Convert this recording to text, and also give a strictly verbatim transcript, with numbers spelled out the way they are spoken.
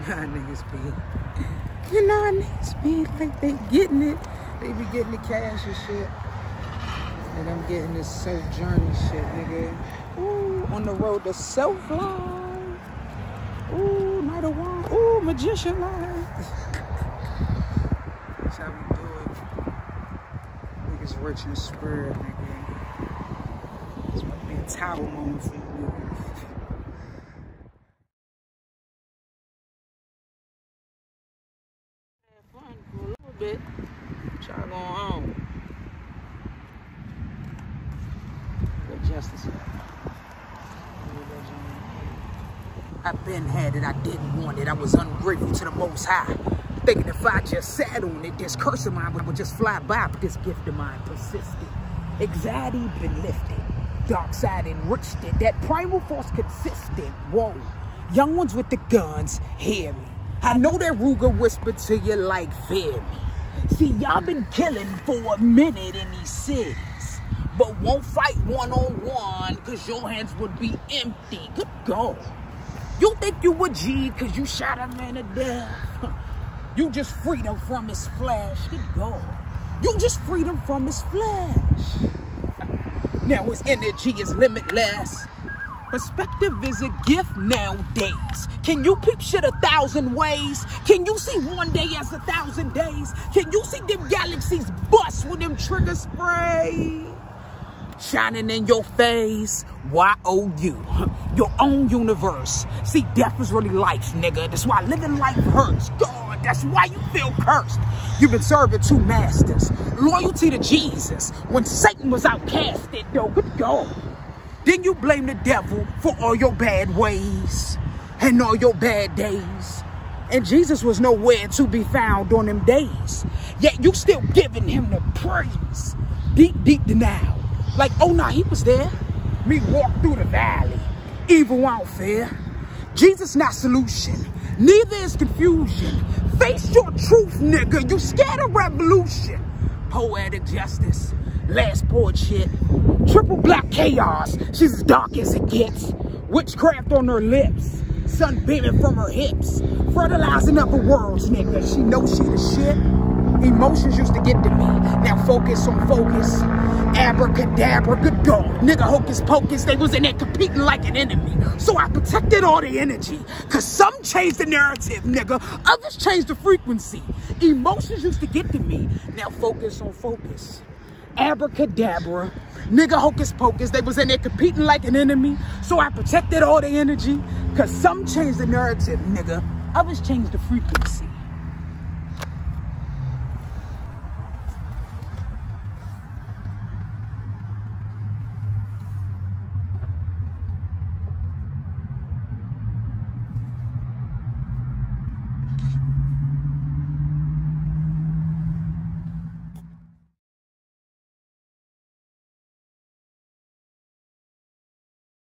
Niggas be, you know, niggas be like they getting it. They be getting the cash and shit. And I'm getting this Sojourner shit, nigga. Ooh, on the road to self-love. Ooh, Night of Wine. Ooh, Magician Life. That's how we do it. Niggas rich in spirit, nigga. This might be a tower moment for you niggas. Had fun for a little bit. What y'all going on? Justice. I've been had it, I didn't want it. I was ungrateful to the Most High. Thinking if I just sat on it, this curse of mine would just fly by, but this gift of mine persisted. Anxiety been lifted. Dark side enriched it. That primal force consistent. Whoa. Young ones with the guns, hear me. I know that Ruger whispered to you like, fear me. See, y'all been killing for a minute in these cities, but won't fight one-on-one because your hands would be empty. Good God. You think you a G because you shot a man to death. You just freed him from his flesh. Good God. You just freed him from his flesh. Now his energy is limitless. Perspective is a gift nowadays. Can you peep shit a thousand ways? Can you see one day as a thousand days? Can you see them galaxies bust with them trigger spray? Shining in your face, Y O U, your own universe. See, death is really life, nigga. That's why living life hurts. God, that's why you feel cursed. You've been serving two masters. Loyalty to Jesus when Satan was outcasted, though. Good God. Then you blame the devil for all your bad ways and all your bad days. And Jesus was nowhere to be found on them days. Yet you still giving him the praise. Deep, deep denial. Like, oh, nah, he was there. Me walk through the valley. Evil won't fear. Jesus not solution. Neither is confusion. Face your truth, nigga. You scared of revolution. Poetic justice. Last poet shit. Triple black chaos. She's as dark as it gets. Witchcraft on her lips. Sun beaming from her hips. Fertilizing upper worlds, nigga. She knows she the shit. Emotions used to get to me. Now focus on focus. Abracadabra, good God. Nigga hocus pocus. They was in there competing like an enemy. So I protected all the energy. Cause some changed the narrative, nigga. Others changed the frequency. Emotions used to get to me. Now focus on focus. Abracadabra. Nigga hocus pocus. They was in there competing like an enemy. So I protected all the energy. Cause some changed the narrative, nigga. Others changed the frequency.